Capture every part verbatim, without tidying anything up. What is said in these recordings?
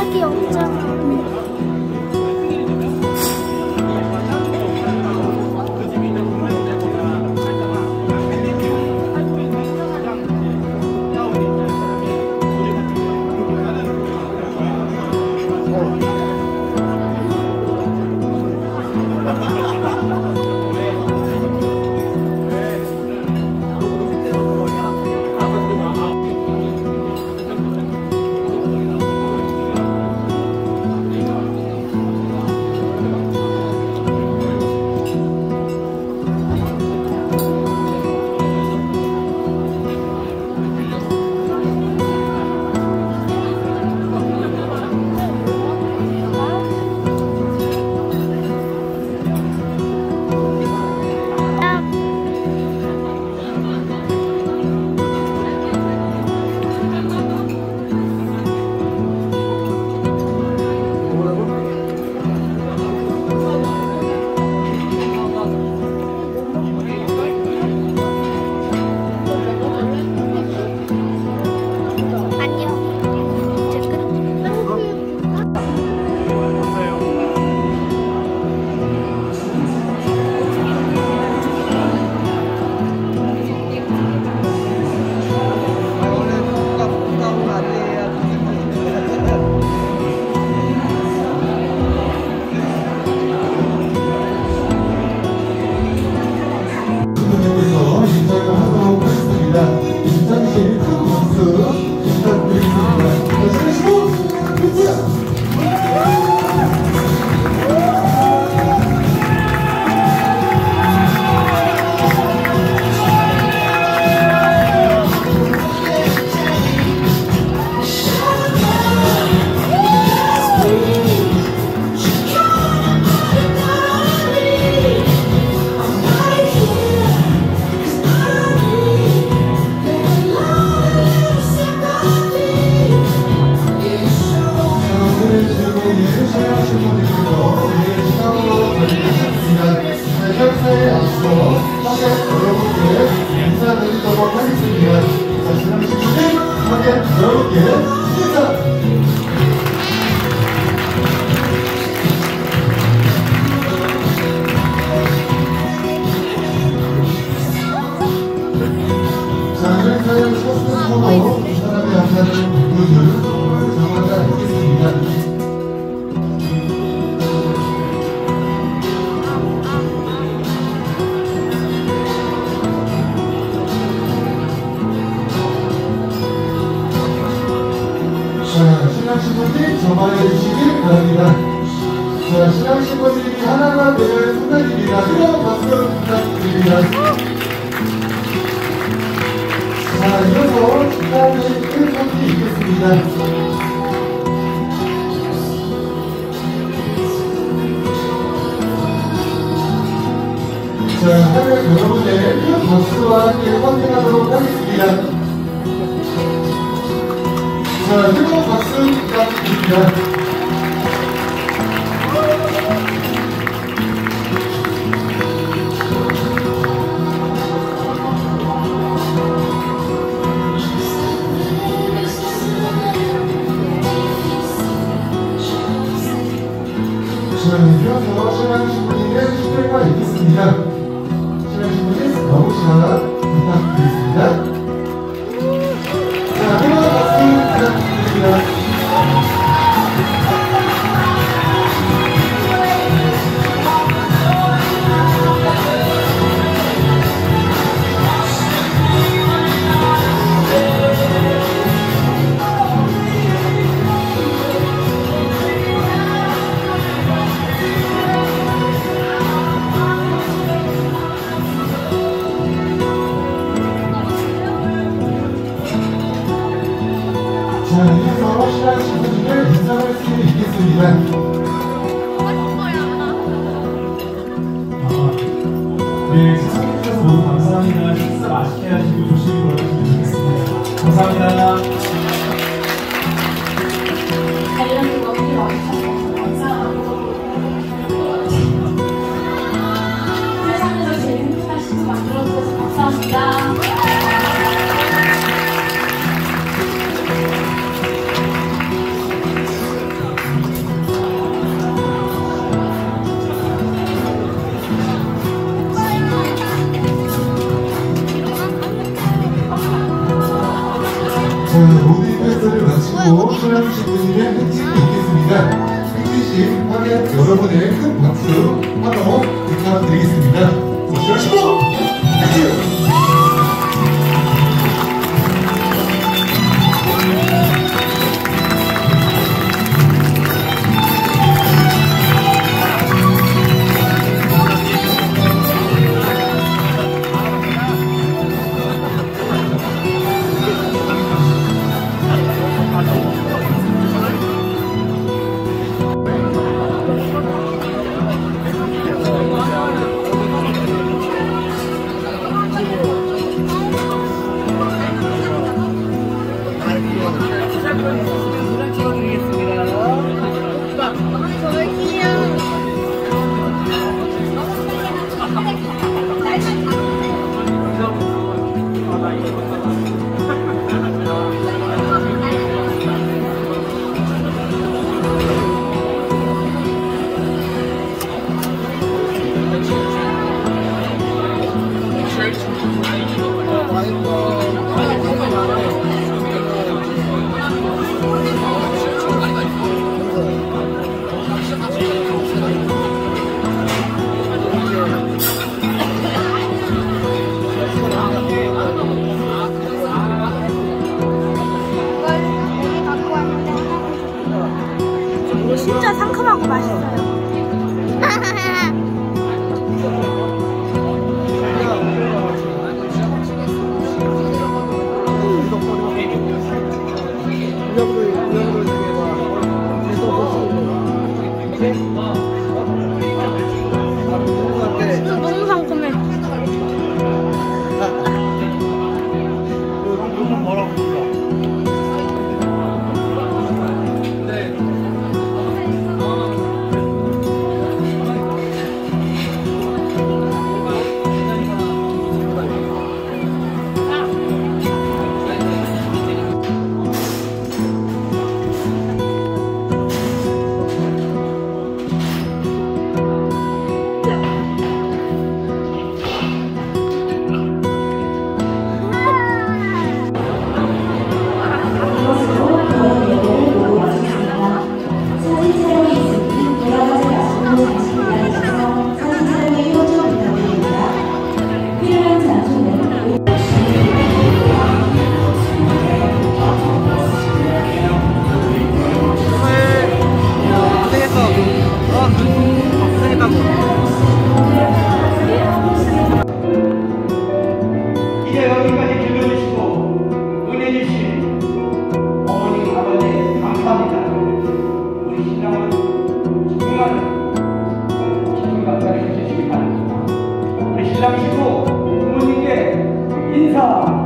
짝이 없잖아. 신랑 신부님 정화해 주시길 바랍니다. 자, 신랑 신부님이 하나가 될 순간입니다. 뜨거운 박수 부탁드립니다. 자, 이어서 신랑의 일손이 있겠습니다. 자, 하늘 여러분의 큰 박수와 함께 환영하도록 하겠습니다. 자, 뜨거운 박수 부탁드립니다. 자, 이어서 신랑 신부님의 축배가 있겠습니다. 신랑 신부님 나오시라 부탁드리겠습니다. 자, 뜨거운 박수 부탁드립니다. 신부님의 행진이 있겠습니다. 행진식 하면 여러분의 큰 박수 한번 부탁드리겠습니다. 수고하시고 행진! 진짜 상큼하고 맛있어요. 너무 상큼해. 뭐라고 불러? 이제 여기까지 길러주시고 은혜 주신 어머니 아버지 감사합니다. 우리 신랑은 정말 정말 감사해 주시기 바랍니다. 우리 신랑이시고 부모님께 인사.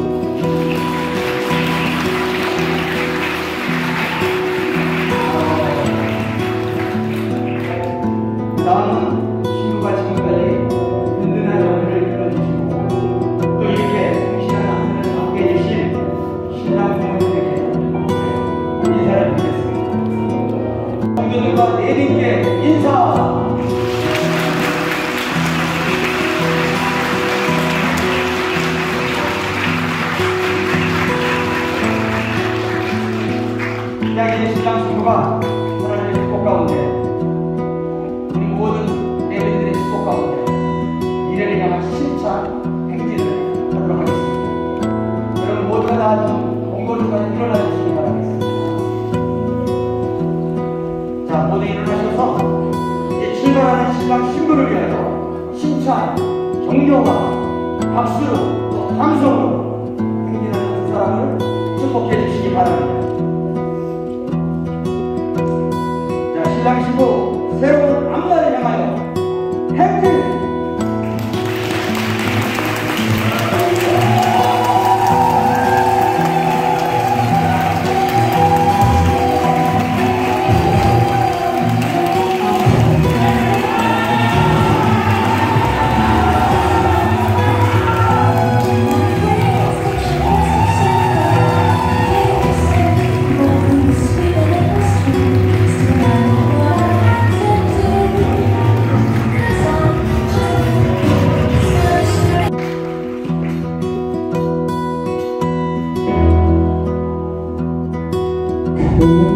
나는 친구가 지금까지 든든한 여러분을 길러주시고 또 이렇게 성실한 남편을 갖게 해주신 신랑 부모님에게 인사를 드리겠습니다. 성도들과 내님께 인사. 이야기의 신랑 친구가 사랑의 축복 가운데 우리 모든 내빈들의 축복 가운데 미래를 향한 힘찬 행진을 하도록 하겠습니다. 여러분 모두가 다 옹골주까지 일어나 주시기 바라겠습니다. 자, 모두 일어나셔서 이제 출발하는 신랑 신부를 위하여 힘찬 격려와 박수로 또 함성으로 행진하는 두 사람을 축복해 주시기 바랍니다. 자, 신랑 신부 새로운 앞날을 향하여 행진!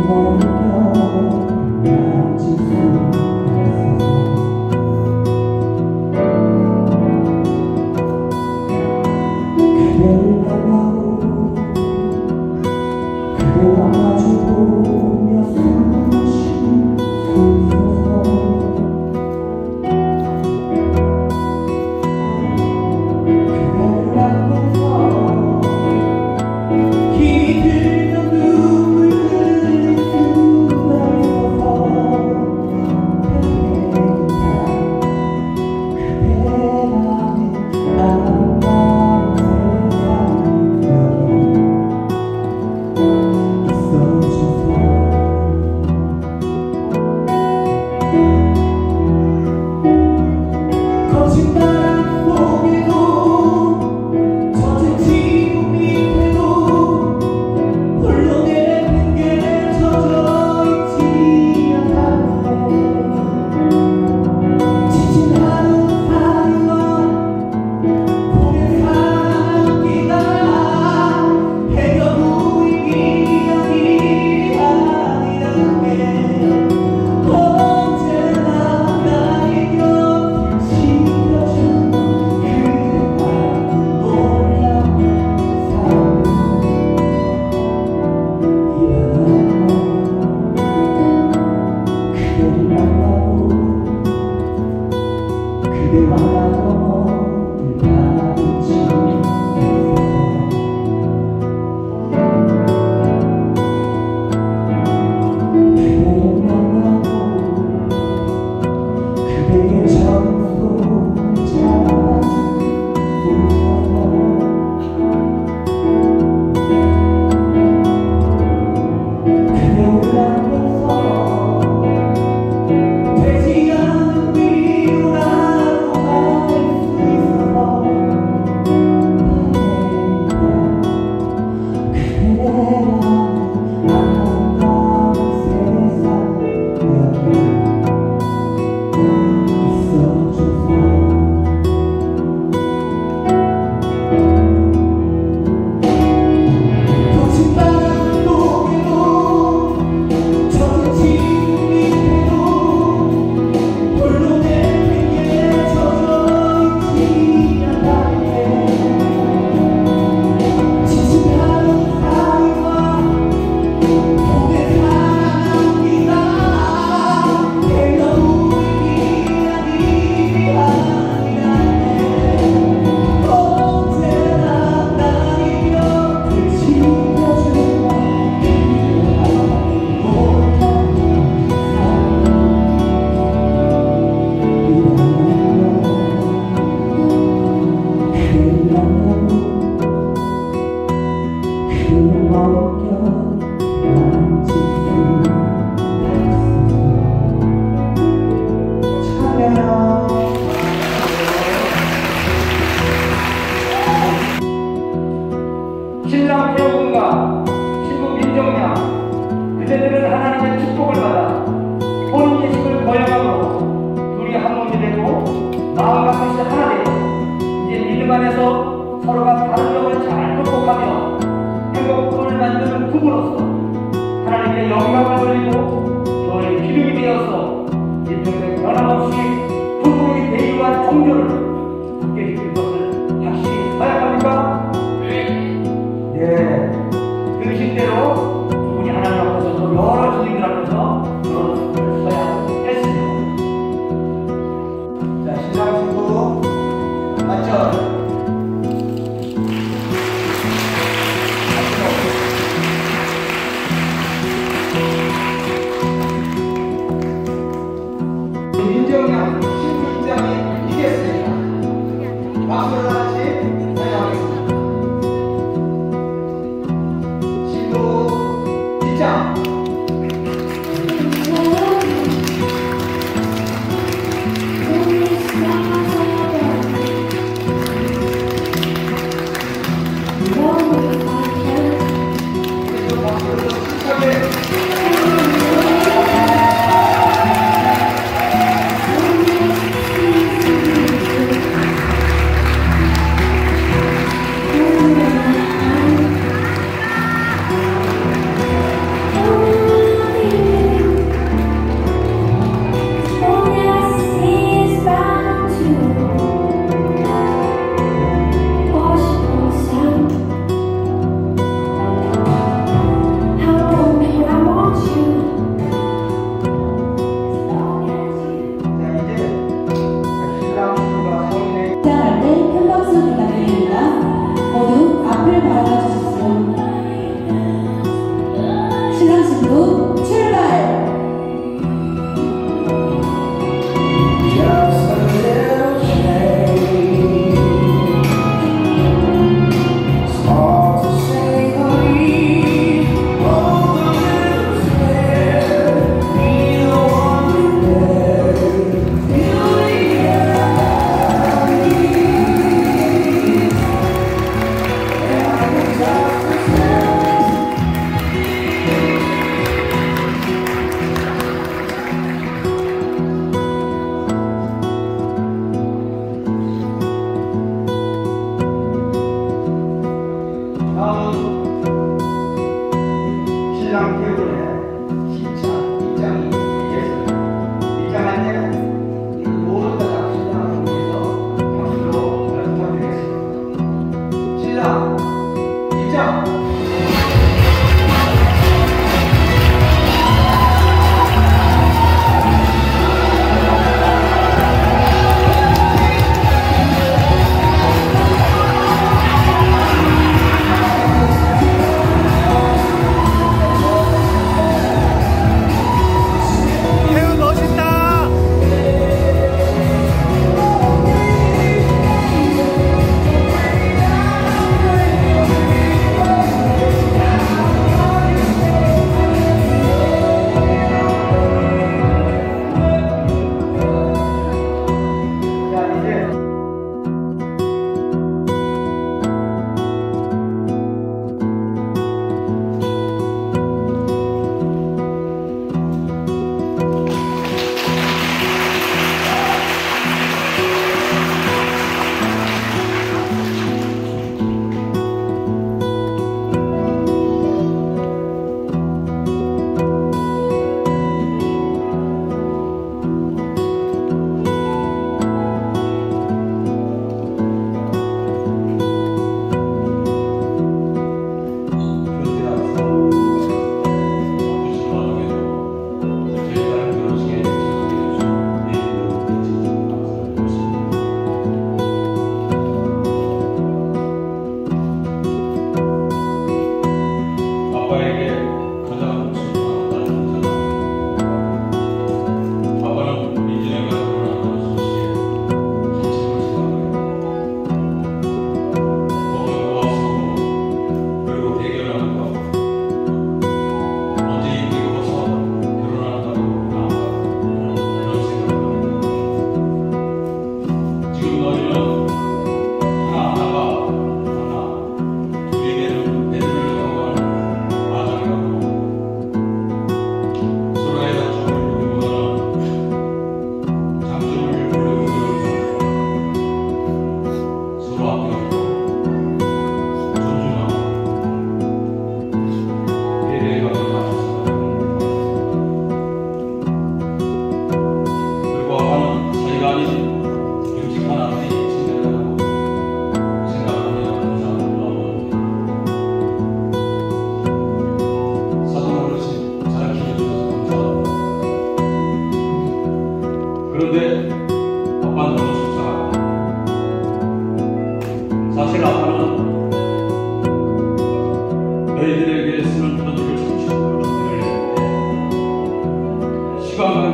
신랑 태호군과 신부 민정양 그대들은 하나님의 축복을 받아 혼인 예식을 거행함으로 둘이 한 몸이 되고 마음과 뜻이 하나 되고 이제 믿음 안에서 서로가 다른 점을 잘 극복하며 행복을 만드는 부부로서 하나님께 영광을 돌리고 저의 기름이 되어서 일평생 변함없이 부부의 대의와 종교를 함께 지킬 것을 확실히 서약합니까? 네. 들으신 대로 두 분이 하나님 앞에서 여러 스님들 앞에서 결혼을 서약했습니다. 자, 신랑 신부 맞죠? 민정양 신부 입장이 이겼습니다.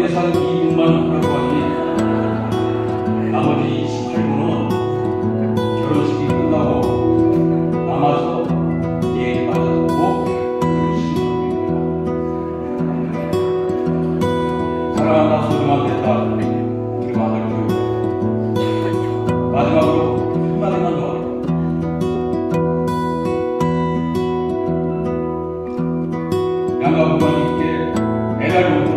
예산 이 분만 하라고 하니 나머지 이십팔 분은 결혼식이 끝나고 남아서 예의 받아듣고 그러시는 겁니다. 사랑한다 소중한 됐다 우리 아들 교육 마지막으로 한마디만 더 양가 부모님께 메달 못